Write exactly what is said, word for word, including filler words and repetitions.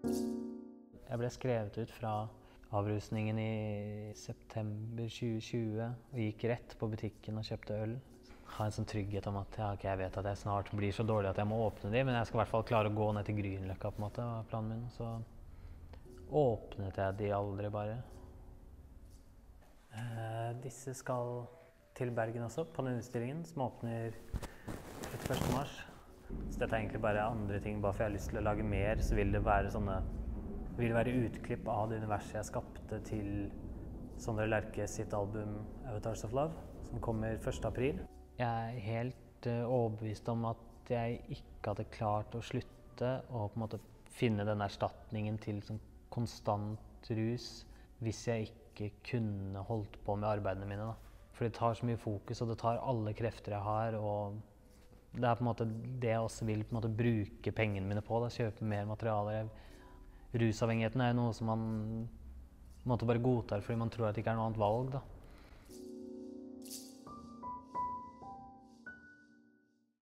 Jeg ble skrevet ut fra avrusningen i september tjue tjue og gikk rett på butikken og kjøpte øl. Ha en sånn trygghet om at ja, okay, jeg vet at jeg snart blir så dårlig at jeg må åpne de, men jeg skal i hvert fall klare å gå ned til Grünerløkka, på en måte, var planen min. Så åpnet jeg de aldri bare. Eh, disse skal til Bergen også, på den utstillingen som åpner trettiførste mars. Så dette er egentlig bare andre ting, bare for jeg har lyst til å lage mer, så vil det være sånne, vil det være utklipp av det universet jeg skapte til Sondre Lerche sitt album Avatars of Love, som kommer første april. Jeg er helt uh, overbevist om at jeg ikke hadde klart å slutte og på en måte finne den erstatningen til sånn konstant rus hvis jeg ikke kunne holdt på med arbeidene mine. Da. For det tar så mye fokus, og det tar alle krefter jeg har, og det er på en måte det jeg også vil på en måte bruke pengene mine på, da, kjøpe mer materialer. Rusavhengigheten er noe som man på en måte bare godtar fordi man tror at det ikke er noe annet valg. Da.